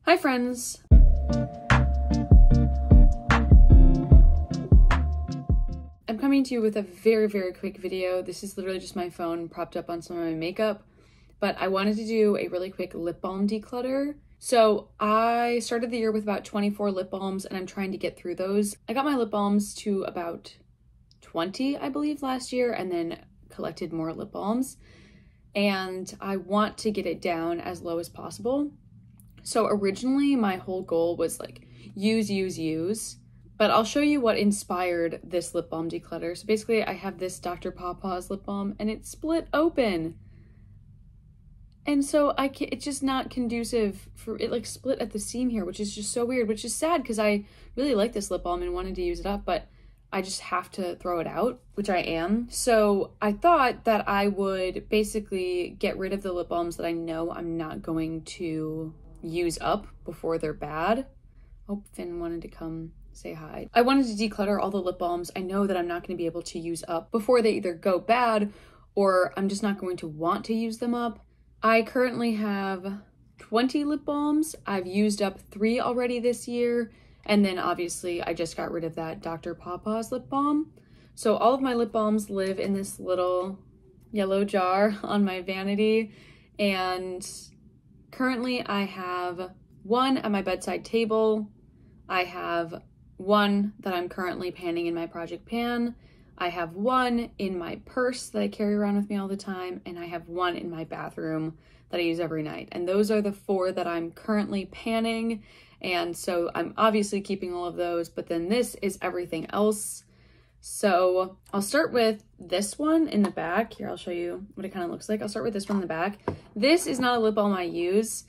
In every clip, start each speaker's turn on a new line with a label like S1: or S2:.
S1: Hi friends! I'm coming to you with a very quick video. This is literally just my phone propped up on some of my makeup, but I wanted to do a really quick lip balm declutter. So I started the year with about 24 lip balms and I'm trying to get through those. I got my lip balms to about 20, I believe, last year, and then collected more lip balms. And I want to get it down as low as possible. So originally my whole goal was like use, but I'll show you what inspired this lip balm declutter. So basically I have this Dr. Pawpaw's lip balm and it's split open. And so it's just not conducive for it, like split at the seam here, which is just so weird, which is sad because I really like this lip balm and wanted to use it up, but I just have to throw it out, which I am. So I thought that I would basically get rid of the lip balms that I know I'm not going to use up before they're bad. Oh, Finn wanted to come say hi. I wanted to declutter all the lip balms I know that I'm not going to be able to use up before they either go bad or I'm just not going to want to use them up. I currently have 20 lip balms. I've used up 3 already this year. And then obviously I just got rid of that Dr. Pawpaw's lip balm. So all of my lip balms live in this little yellow jar on my vanity. And currently I have 1 at my bedside table. I have 1 that I'm currently panning in my project pan. I have 1 in my purse that I carry around with me all the time. And I have 1 in my bathroom that I use every night. And those are the 4 that I'm currently panning. And so I'm obviously keeping all of those, but then this is everything else. So I'll start with this one in the back. Here, I'll show you what it kind of looks like. I'll start with this one in the back. This is not a lip balm I use.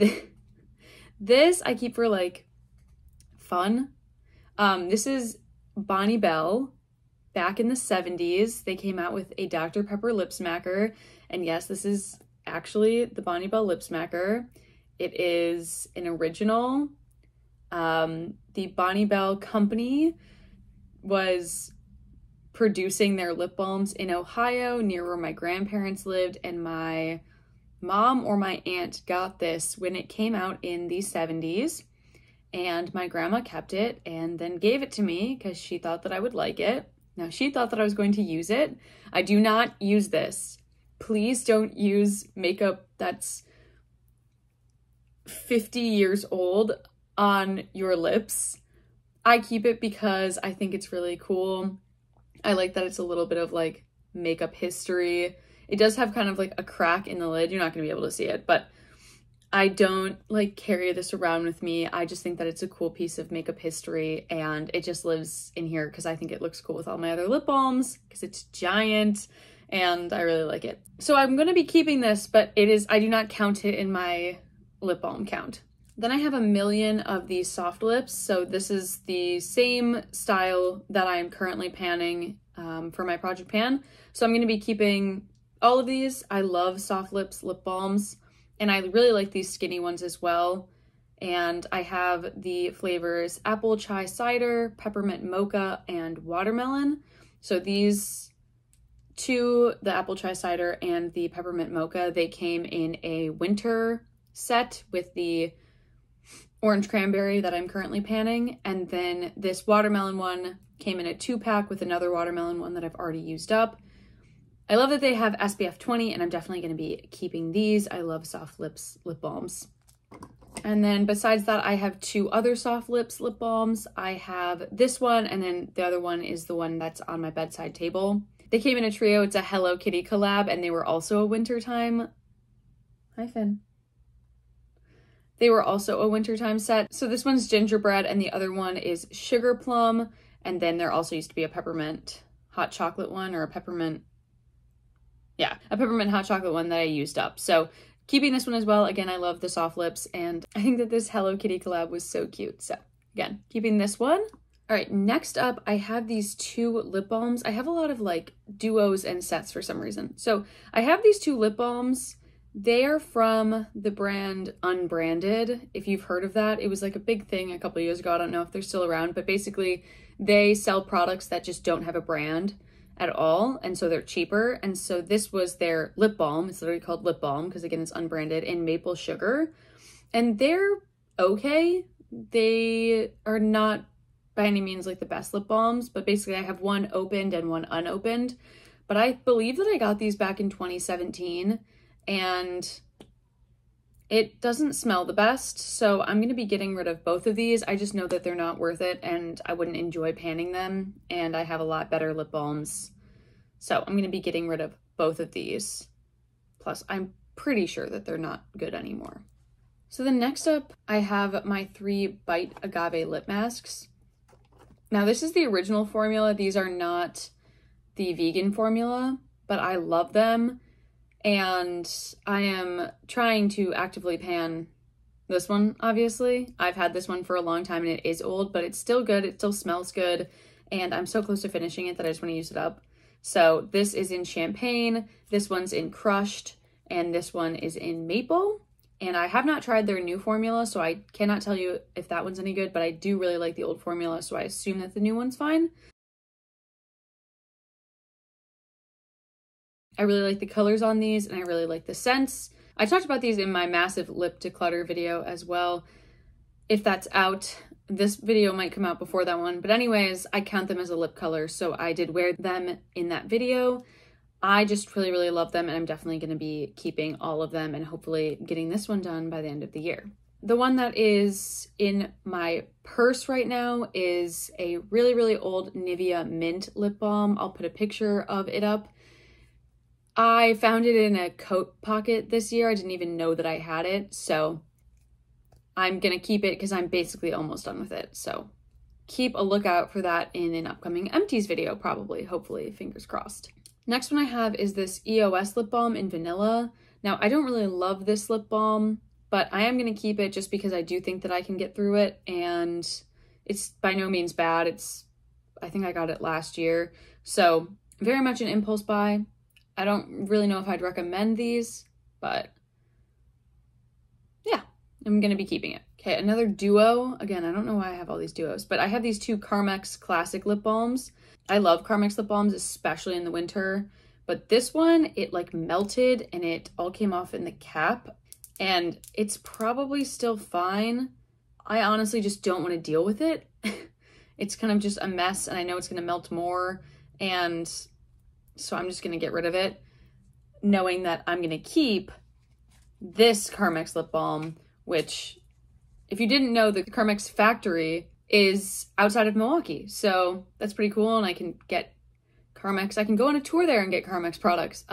S1: This I keep for like fun. This is Bonne Bell. Back in the 70s, they came out with a Dr. Pepper lip smacker. And yes, this is actually the Bonne Bell lip smacker. It is an original. The Bonne Bell company was producing their lip balms in Ohio near where my grandparents lived, and my mom or my aunt got this when it came out in the 70s, and my grandma kept it and then gave it to me because she thought that I would like it. Now, she thought that I was going to use it. I do not use this. Please don't use makeup that's 50 years old on your lips. I keep it because I think it's really cool. I like that it's a little bit of like makeup history. It does have kind of like a crack in the lid. You're not gonna be able to see it, but I don't like carry this around with me. I just think that it's a cool piece of makeup history and it just lives in here because I think it looks cool with all my other lip balms because it's giant and I really like it. So I'm gonna be keeping this, but I do not count it in my lip balm count. Then I have a million of these soft lips. So this is the same style that I am currently panning for my project pan. So I'm going to be keeping all of these. I love soft lips lip balms and I really like these skinny ones as well. And I have the flavors apple chai cider, peppermint mocha, and watermelon. So these 2, the apple chai cider and the peppermint mocha, they came in a winter set with the orange cranberry that I'm currently panning, and then this watermelon one came in a 2-pack with another watermelon one that I've already used up. I love that they have SPF 20 and I'm definitely going to be keeping these. I love soft lips lip balms. And then besides that, I have 2 other soft lips lip balms. I have this one and then the other one is the one that's on my bedside table. They came in a trio. It's a Hello Kitty collab and they were also a wintertime. Hi, Finn. They were also a wintertime set. So this one's gingerbread and the other one is sugar plum. And then there also used to be a peppermint hot chocolate one or a peppermint hot chocolate one that I used up. So keeping this one as well. Again, I love the soft lips and I think that this Hello Kitty collab was so cute. So again, keeping this one. All right, next up, I have these 2 lip balms. I have a lot of like duos and sets for some reason. So I have these 2 lip balms. They are from the brand Unbranded, if you've heard of that. It was like a big thing a couple years ago. I don't know if they're still around, but basically they sell products that just don't have a brand at all, and so they're cheaper. And so this was their lip balm. It's literally called lip balm because again, it's unbranded, in maple sugar. And they're okay. They are not by any means like the best lip balms, but basically I have one opened and one unopened. But I believe that I got these back in 2017 and it doesn't smell the best, so I'm going to be getting rid of both of these. I just know that they're not worth it and I wouldn't enjoy panning them, and I have a lot better lip balms. So I'm going to be getting rid of both of these. Plus, I'm pretty sure that they're not good anymore. So then next up, I have my 3 Bite Agave lip masks. Now this is the original formula. These are not the vegan formula, but I love them. And I am trying to actively pan this one, obviously. I've had this one for a long time and it is old, but it's still good. It still smells good. And I'm so close to finishing it that I just want to use it up. So this is in Champagne, this one's in Crushed, and this one is in Maple. And I have not tried their new formula, so I cannot tell you if that one's any good, but I do really like the old formula, so I assume that the new one's fine. I really like the colors on these, and I really like the scents. I talked about these in my massive lip declutter video as well. If that's out, this video might come out before that one. But anyways, I count them as a lip color, so I did wear them in that video. I just really, really love them, and I'm definitely going to be keeping all of them and hopefully getting this one done by the end of the year. The one that is in my purse right now is a really, really old Nivea Mint lip balm. I'll put a picture of it up. I found it in a coat pocket this year. I didn't even know that I had it, so I'm gonna keep it because I'm basically almost done with it. So keep a lookout for that in an upcoming empties video, probably, hopefully, fingers crossed. Next one I have is this EOS lip balm in vanilla. Now, I don't really love this lip balm, but I am gonna keep it just because I do think that I can get through it, and it's by no means bad. I think I got it last year, so very much an impulse buy. I don't really know if I'd recommend these, but yeah, I'm gonna be keeping it. Okay, another duo. Again, I don't know why I have all these duos, but I have these 2 Carmex Classic lip balms. I love Carmex lip balms, especially in the winter, but this one, it like melted and it all came off in the cap, and it's probably still fine. I honestly just don't want to deal with it. It's kind of just a mess, and I know it's gonna melt more, and so I'm just gonna get rid of it, knowing that I'm gonna keep this Carmex lip balm, which, if you didn't know, the Carmex factory is outside of Milwaukee. So that's pretty cool, and I can get Carmex. I can go on a tour there and get Carmex products.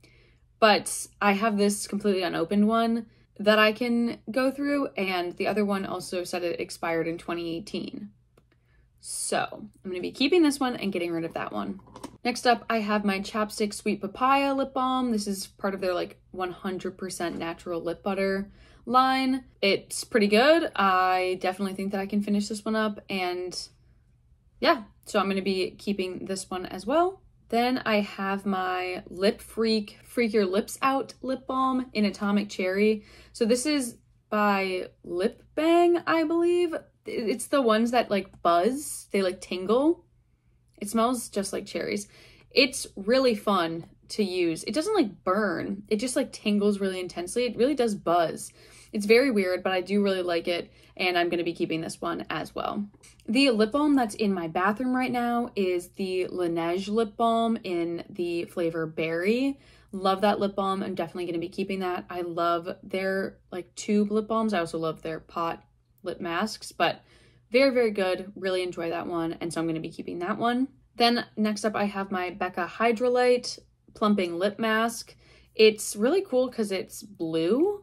S1: But I have this completely unopened one that I can go through, and the other one also said it expired in 2018. So I'm gonna be keeping this one and getting rid of that one. Next up, I have my Chapstick Sweet Papaya lip balm. This is part of their like 100% natural lip butter line. It's pretty good. I definitely think that I can finish this one up, and yeah, so I'm gonna be keeping this one as well. Then I have my Lip Freak Freak Your Lips Out lip balm in Atomic Cherry. So this is by Lip Bang, I believe. It's the ones that like buzz, they like tingle. It smells just like cherries. It's really fun to use. It doesn't like burn, it just like tingles really intensely. It really does buzz. It's very weird, but I do really like it, and I'm gonna be keeping this one as well. The lip balm that's in my bathroom right now is the Laneige lip balm in the flavor Berry. Love that lip balm. I'm definitely gonna be keeping that. I love their like tube lip balms. I also love their pot lip masks, but very, very good. Really enjoy that one, and so I'm gonna be keeping that one. Then next up, I have my Becca Hydrolite Plumping Lip Mask. It's really cool because it's blue.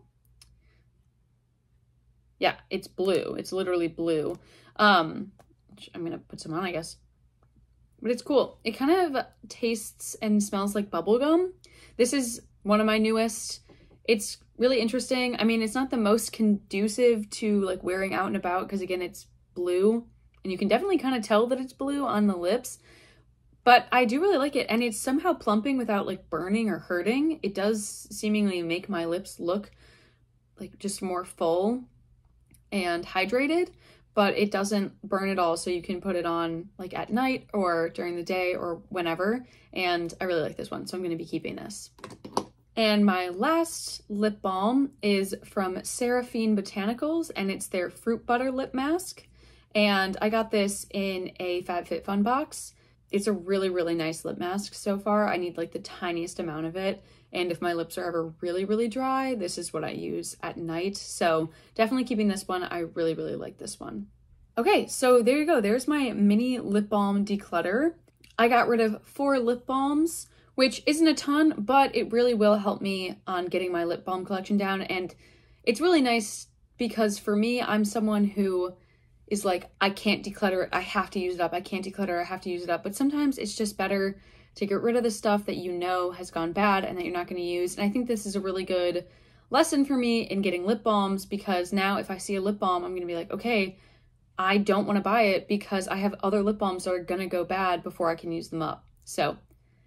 S1: Yeah, it's blue. It's literally blue. I'm gonna put some on, I guess. But it's cool. It kind of tastes and smells like bubblegum. This is one of my newest. It's really interesting. I mean, it's not the most conducive to like wearing out and about because again, it's blue, and you can definitely kind of tell that it's blue on the lips, but I do really like it, and it's somehow plumping without like burning or hurting. It does seemingly make my lips look like just more full and hydrated, but it doesn't burn at all, so you can put it on like at night or during the day or whenever, and I really like this one, so I'm going to be keeping this. And my last lip balm is from Seraphine Botanicals, and it's their Fruit Butter Lip Mask. And I got this in a FabFitFun box. It's a really, really nice lip mask so far. I need like the tiniest amount of it. And if my lips are ever really, really dry, this is what I use at night. So definitely keeping this one. I really, really like this one. Okay, so there you go. There's my mini lip balm declutter. I got rid of 4 lip balms, which isn't a ton, but it really will help me on getting my lip balm collection down. And it's really nice because for me, I'm someone who is like, I can't declutter it, I have to use it up. I can't declutter, I have to use it up. But sometimes it's just better to get rid of the stuff that you know has gone bad and that you're not going to use. And I think this is a really good lesson for me in getting lip balms, because now if I see a lip balm, I'm going to be like, okay, I don't want to buy it because I have other lip balms that are going to go bad before I can use them up. So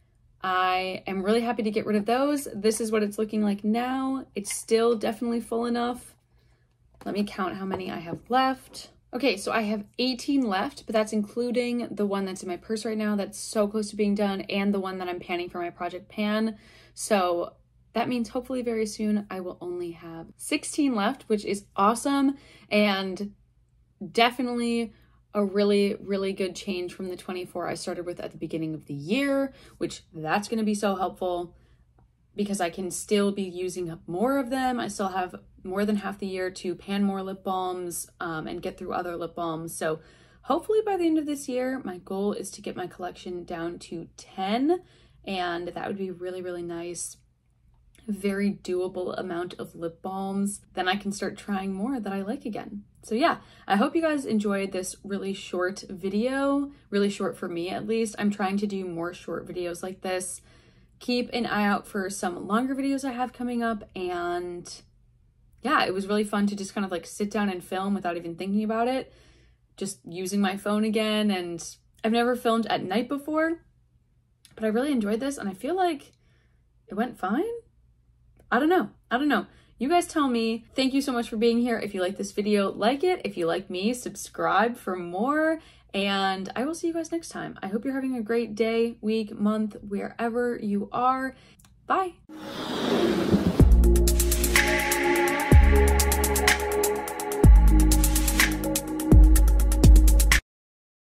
S1: I am really happy to get rid of those. This is what it's looking like now. It's still definitely full enough. Let me count how many I have left. Okay, so I have 18 left, but that's including the one that's in my purse right now that's so close to being done, and the one that I'm panning for my Project Pan. So that means hopefully very soon I will only have 16 left, which is awesome, and definitely a really, really good change from the 24 I started with at the beginning of the year, which that's going to be so helpful because I can still be using up more of them. I still have more than half the year to pan more lip balms and get through other lip balms. So hopefully by the end of this year, my goal is to get my collection down to 10, and that would be really, really nice. Very doable amount of lip balms. Then I can start trying more that I like again. So yeah, I hope you guys enjoyed this really short video, really short for me at least. I'm trying to do more short videos like this. Keep an eye out for some longer videos I have coming up, and yeah, it was really fun to just kind of like sit down and film without even thinking about it, just using my phone again. And I've never filmed at night before, but I really enjoyed this and I feel like it went fine. I don't know. You guys tell me. Thank you so much for being here. If you like this video, like it. If you like me, subscribe for more. And I will see you guys next time. I hope you're having a great day, week, month, wherever you are. Bye.